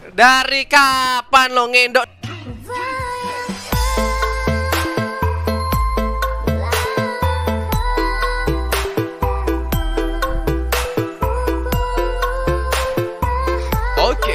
Dari kapan lo ngendok? Oke.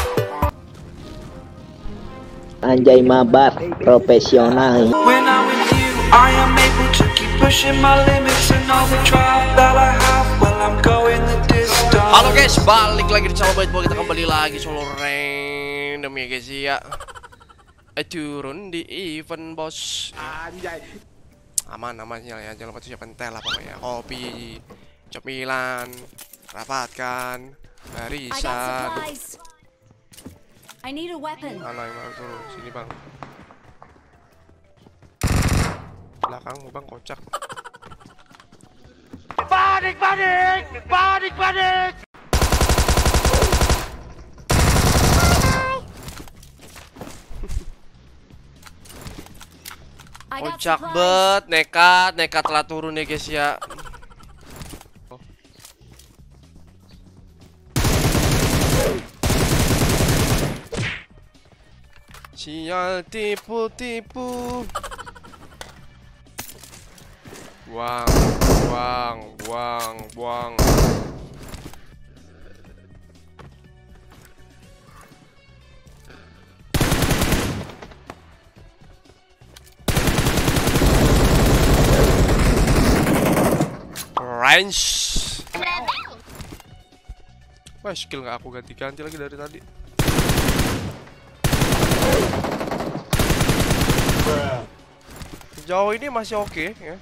Anjay mabar profesional. When I'm with you, I am able to keep pushing my limits and all the drive that I have. Well, I'm going the distance. Halo guys, balik lagi di channel Bait Boy. Kita kembali lagi solo random ya guys ya. Turun di event bos. Anjay. Aman namanya ya, jangan lupa siapkan teh lah pokoknya. Kopi, cemilan, rapatkan, barisan. I need a weapon. Mana yang mau turun? Sini bang. Belakangmu bang, kocak. Panik, panik, panik, panik. Kocak bet, nekat telah turun ya guys ya. Sial tipu-tipu. Buang. Range. Wah, skill nggak aku ganti-ganti lagi dari tadi. Sejauh ini masih oke ya.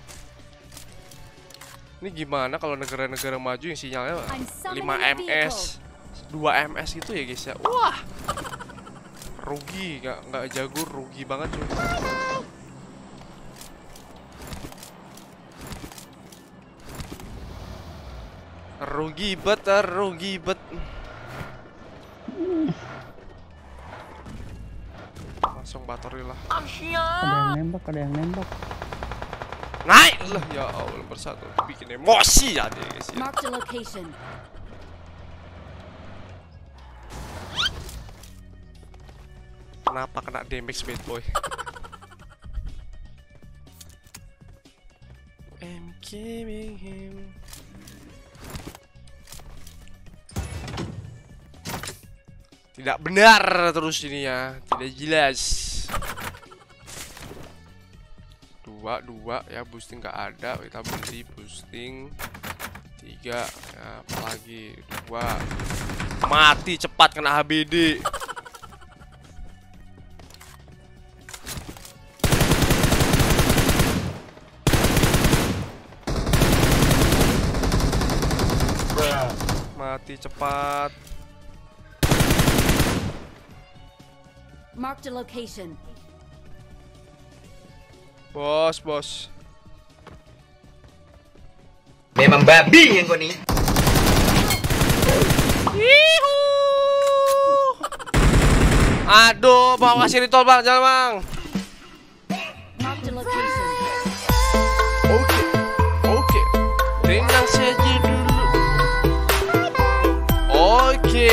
Ini gimana kalau negara-negara maju yang sinyalnya 5 ms, 2 ms gitu ya guys ya. Wah, rugi, nggak jago, rugi banget cuy. Rugi bet. Langsung baterai lah. Ada yang nembak. Naik lah ya Allah, bersatu bikin emosi ya deh guys ya. Mark the location. Kenapa kena damage Bait Boy? I'm killing him. Tidak benar terus ini ya, tidak jelas. Dua ya, boosting nggak ada, kita beli boosting 3 ya, apalagi 2 mati cepat kena HBD. Mati cepat. Mark the location. Bos. Memang babi yang kau nih. Aduh, mau kasih ritual bang, jangan bang. Mark the location. Oke. Tenang saja dulu. Oke.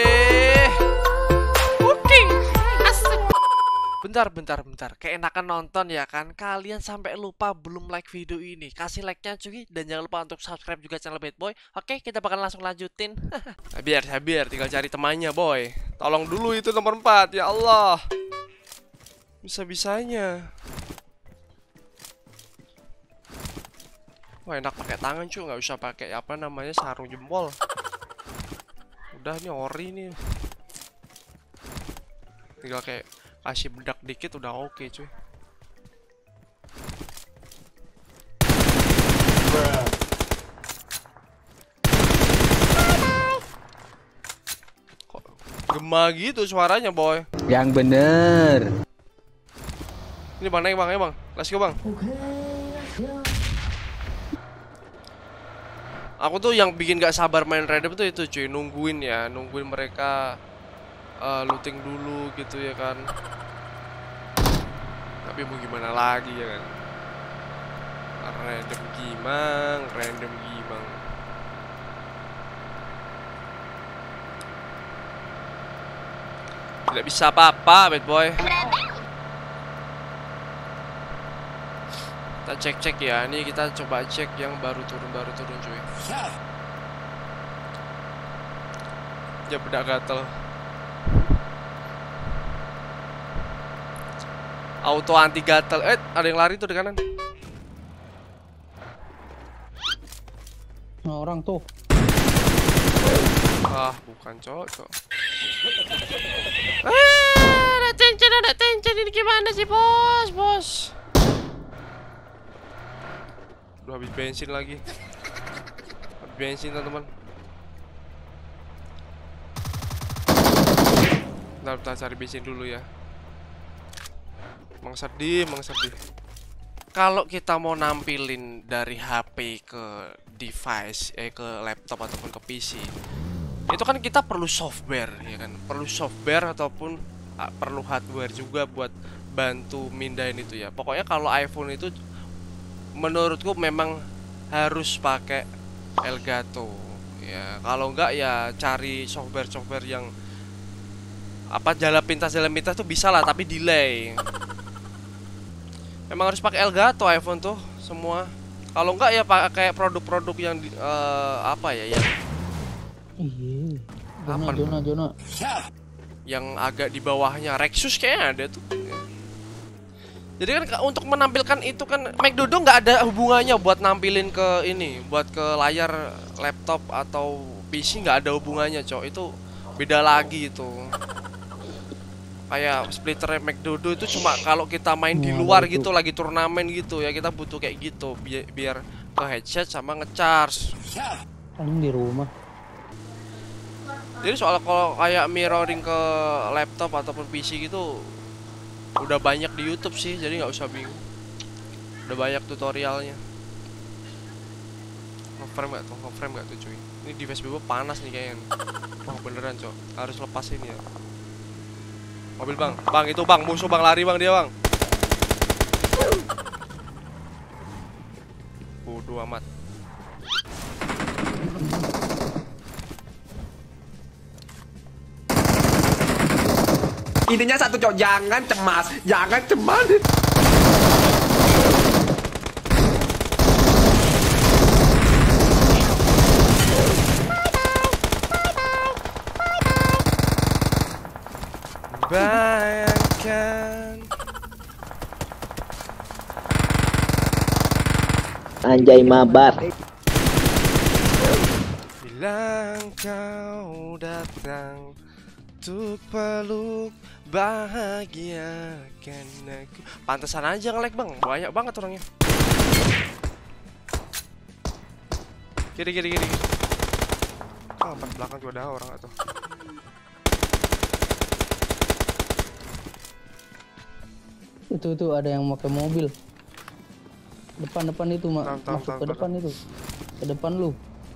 Bentar. Keenakan nonton ya kan? Kalian sampai lupa belum like video ini. Kasih like-nya cuy. Dan jangan lupa untuk subscribe juga channel Bait Boy. Oke, kita bakal langsung lanjutin. Sabar. Tinggal cari temannya boy. Tolong dulu itu nomor 4. Ya Allah. Bisa-bisanya. Wah, enak pakai tangan cuy. Nggak usah pakai apa namanya, sarung jempol. Udah nih ori nih. Tinggal kayak kasih bedak dikit udah oke cuy. Kok gema gitu suaranya boy? Yang bener. Ini bang, naik bang, ya bang. Let's go bang. Aku tuh yang bikin gak sabar main random tuh itu cuy, nungguin mereka looting dulu gitu ya kan. Tapi mau gimana lagi ya kan. Random gimang. Tidak bisa apa-apa, bad boy. Kita cek-cek ya. Ini kita coba cek yang baru turun cuy. Ya bedak gatel. Auto anti gatel. Ada yang lari tuh di kanan. Nah, orang tuh. Ah, bukan cocok. Ada tension ini gimana sih, bos? Udah habis bensin lagi. Habis bensin, teman-teman. Bentar, cari bensin dulu ya. Mang sedih. Kalau kita mau nampilin dari HP ke device, ke laptop ataupun ke PC, itu kan kita perlu software, ya kan? Perlu software ataupun perlu hardware juga buat bantu mindahin itu ya. Pokoknya kalau iPhone itu menurutku memang harus pakai Elgato ya. Kalau enggak ya cari software yang jalan pintas tuh bisa lah, tapi delay. Emang harus pakai Elgato iPhone tuh semua. Kalau enggak ya pakai produk-produk yang yang Zona. yang agak di bawahnya. Rexus kayaknya ada tuh. Jadi kan untuk menampilkan itu kan McDodo nggak ada hubungannya buat nampilin ke ini, buat ke layar laptop atau PC, nggak ada hubungannya, cok. Itu beda lagi itu. Kayak splitter McDodo itu cuma kalau kita main di luar gitu, lagi turnamen gitu ya, kita butuh kayak gitu biar ke headset sama ngecharge. Paling di rumah. Jadi soal kalau kayak mirroring ke laptop ataupun PC gitu udah banyak di YouTube sih, jadi nggak usah bingung. Udah banyak tutorialnya. Ngeframe nggak tuh cuy? Ini device gue panas nih kayaknya. Wah beneran cok, harus lepasin ya. Mobil bang, itu bang, musuh bang, lari bang dia bang. Bodoh amat. Intinya satu, cok, jangan cemas. Bayangkan. Anjay mabar. Bila kau datang untuk peluk bahagiakan aku. Pantesan aja nge-lag bang, banyak banget orangnya. Kiri. Kamar belakang juga ada orang atau? Itu ada yang pakai mobil. Depan itu masuk ke depan itu. Ke depan lu.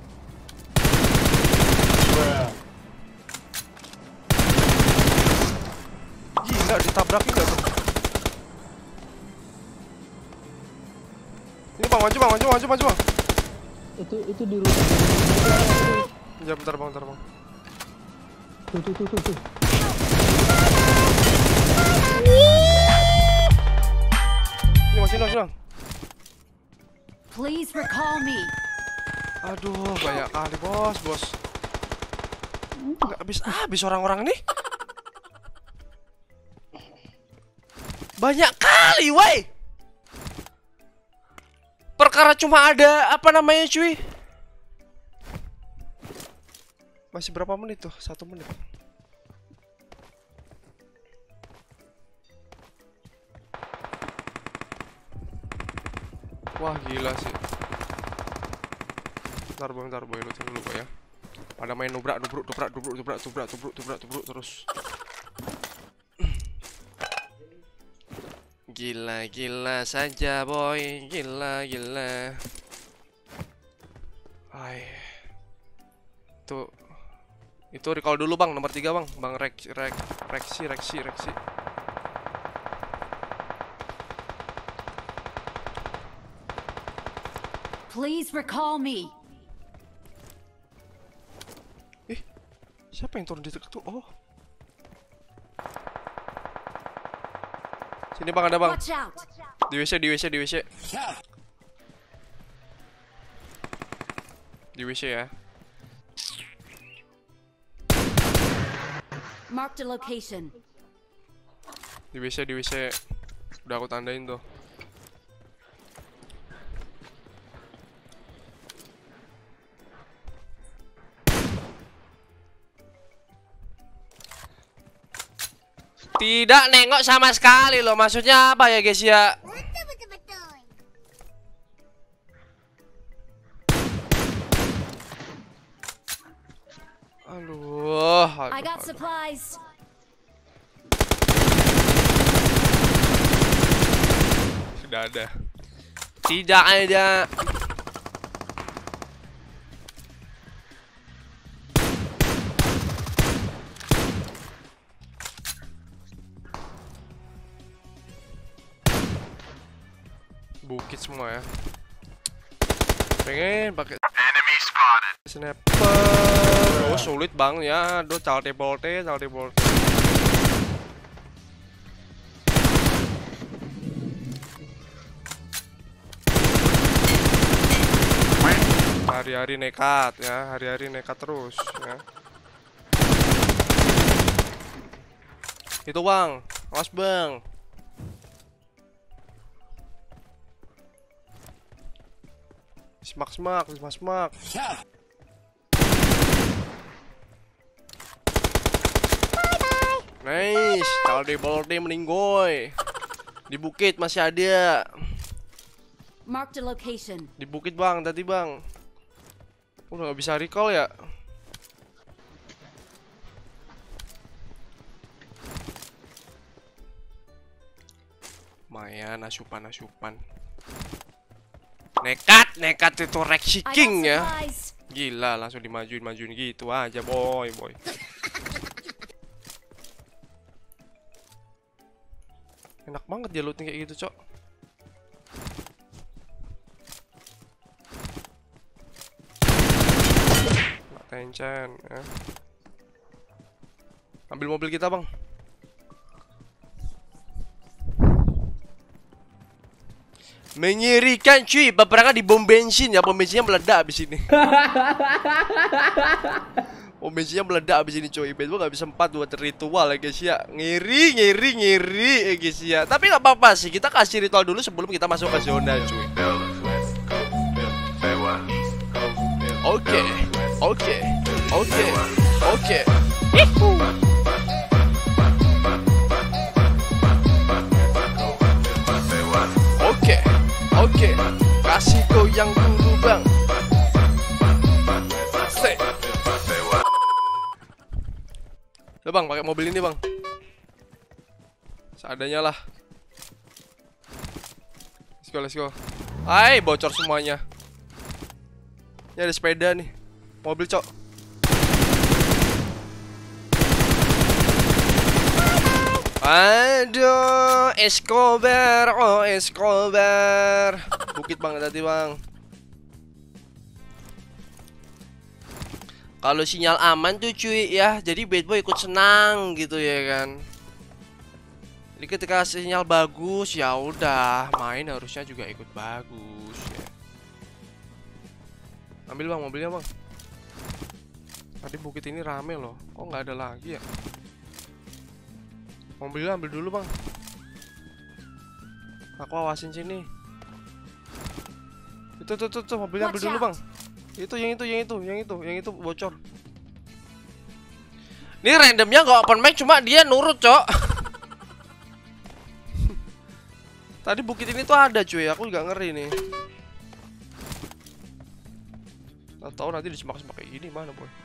Gila, ditabrakin gak tuh? Ini bang, maju bang. Itu di rumah. Ya bentar bang. Tuh. Ini masih bang. Please recall me. Aduh, banyak kali bos. Nggak habis orang-orang nih. Banyak kali, woi. Perkara cuma ada cuy? Masih berapa menit tuh? 1 menit. Wah gila sih. Bentar boy, lu tunggu dulu ya. Pada main nubrak terus. Gila saja boy, gila. Itu recall dulu bang, nomor 3 bang, Reksi. Please recall me. Siapa yang turun di dekat tuh? Oh, Sini bang, ada bang. Watch out! Di WC, di WC, di WC. Di WC ya. Marked a location. Di WC, di WC. Udah aku tandain tuh. Tidak nengok sama sekali loh. Maksudnya apa ya guys ya? Aduh, I got supplies. Sudah ada. Tidak ada. Bukit semua ya. Pengen pakai sniper. Oh sulit bang ya. Aduh calte-bolte. Hari-hari nekat ya, hari-hari nekat terus ya. Itu bang, awas bang. Semak. Nice, calte-bolte meninggoy. Di bukit masih ada. Marked a location. Di bukit bang, tadi bang. Udah nggak bisa recall ya. Lumayan asupan. Nekat itu I Rex got King ya. supplies. Gila langsung dimajuin gitu aja boy. Enak banget dia looting kayak gitu, Cok. Tencen ya. Ambil mobil kita, Bang. Mengerikan cuy, peperangan di bom bensin ya, pom bensinnya meledak abis ini. Pom bensinnya meledak abis ini cuy. Bad Boy gak bisa 4 buat ritual ya guys ya. Ngeri ya guys ya. Tapi gak apa-apa sih, kita kasih ritual dulu sebelum kita masuk ke zona cuy. Oke. Oke, kasih goyang dulu bang. Stay. Udah bang, pakai mobil ini bang. Seadanya lah. Let's go. Hai, bocor semuanya. Ini ada sepeda nih. Mobil cok. Aduh, Escobar, Escobar. Bukit bang tadi bang. Kalau sinyal aman tuh cuy ya, jadi Bad Boy ikut senang gitu ya kan. Jadi ketika sinyal bagus ya udah, main harusnya juga ikut bagus ya. Ambil bang mobilnya bang. Tadi bukit ini rame loh, kok nggak ada lagi ya? Mobilnya ambil dulu bang. Aku awasin sini. Itu mobilnya ambil dulu bang. Itu yang itu bocor. Ini randomnya nggak open mic, cuma dia nurut cok. Tadi bukit ini tuh ada cuy, aku juga ngeri nih. Tahu nanti disemak-semak kayak gini mana boy.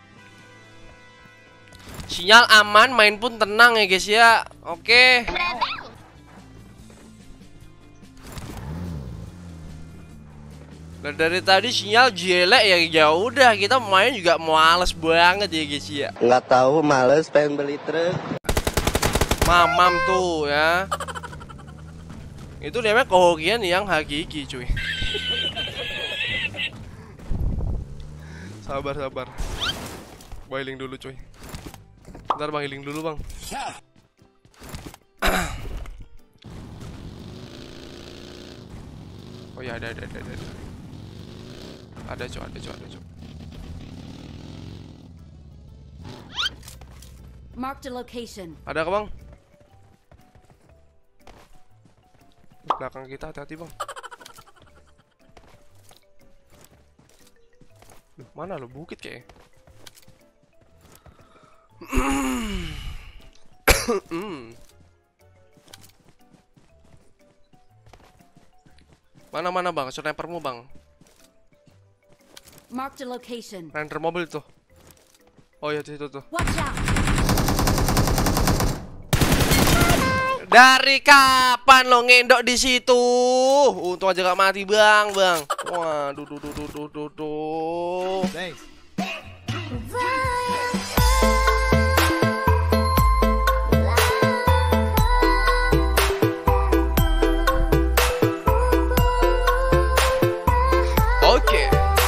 Sinyal aman, main pun tenang ya guys ya. Oke. Nah, dari tadi sinyal jelek ya udah kita main juga males banget ya guys ya. Nggak tahu, males pengen beli truk. Mamam tuh ya. Itu namanya kehokian yang hakiki cuy. Sabar. Boiling dulu cuy. Bentar bang, healing dulu bang. ya ada. Ada cok. Mark the location. Ada ke bang? Belakang kita hati-hati bang. Loh, mana lo bukit kayaknya. Mana bang? Snipermu bang? Mark the location. Render mobil tuh. Oh ya situ tuh. Watch out. Dari kapan lo ngendok di situ? Untung aja gak mati bang. Wah, duh. Thanks. Oke.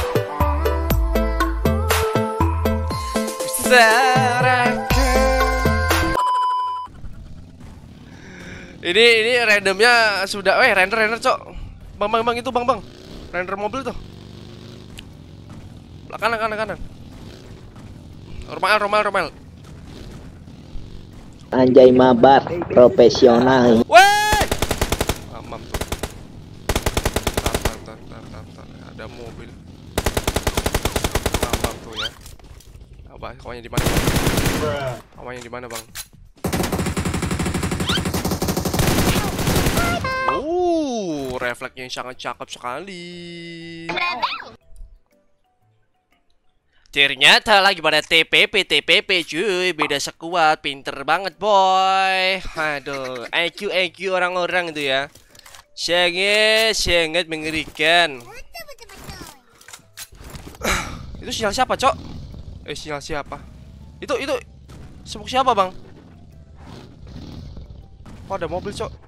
Ini randomnya sudah. Render cok. Bang itu bang. Render mobil tuh. Kanan. Romel. Anjay mabar profesional. Weh. Amam tuh. Tar. Ada mobil. Amam tuh ya. Apa? Kawannya di mana? Kawannya di mana bang? Refleksnya yang sangat cakep sekali. Ternyata lagi pada TPP cuy. Beda sekuat, pinter banget boy. Aduh, IQ orang-orang itu ya. Sangat mengerikan. Itu sinyal siapa cok? Sinyal siapa? Itu smoke siapa bang? Oh ada mobil cok.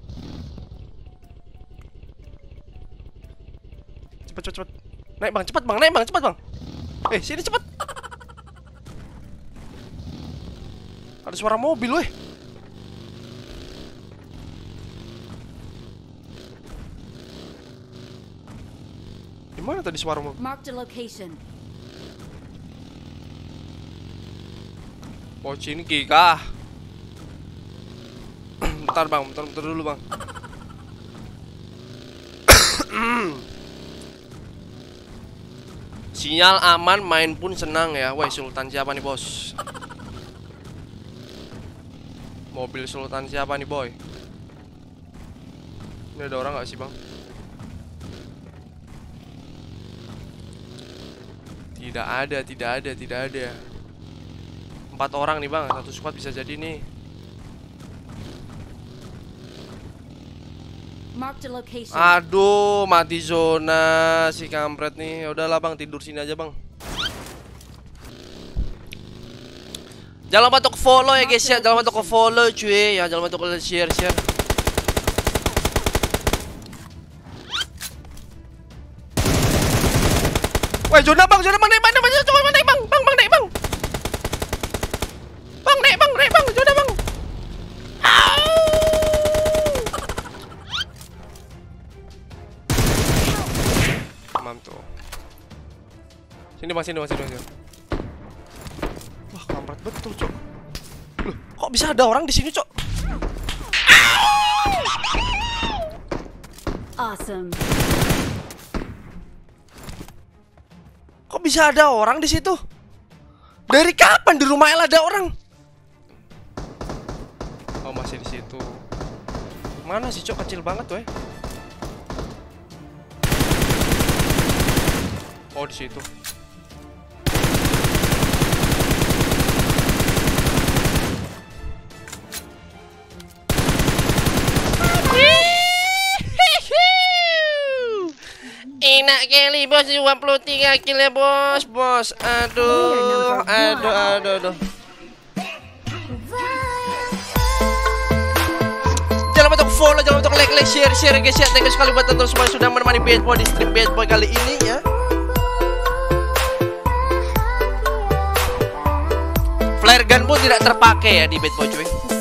Cepet. Naik bang, cepet bang. Sini cepet. Ada suara mobil weh. Gimana tadi suara mobil? Mark the location. Pocin kah? Bentar dulu bang. Sinyal aman, main pun senang ya. Woi, Sultan siapa nih bos? Mobil Sultan siapa nih boy? Ini ada orang gak sih bang? Tidak ada. 4 orang nih bang, 1 squad bisa jadi nih. Mark the location. Aduh, mati zona si kampret nih. Udahlah bang, tidur sini aja bang. Jangan lupa untuk follow ya guys ya. Jangan lupa untuk follow cuy. Ya jangan lupa untuk share. Woi, zona bang, naik bang. Naik bang, zona bang. Tuh. Sini bang. Wah, kampret betul, cok. Loh, kok bisa ada orang di sini, cok? Awesome. Kok bisa ada orang di situ? Dari kapan di rumah El ada orang? Oh, masih di situ. Mana sih, cok? Kecil banget, weh. Oh, di situ. Enak kali bos, 23 kill ya bos. Aduh. Jangan lupa untuk follow, jangan lupa untuk like, share guys ya. Thank you sekali buat teman-teman semua yang sudah menemani Bad Boy di stream Bad Boy kali ini ya. Flare gun pun tidak terpakai ya di Bad Boy cuy.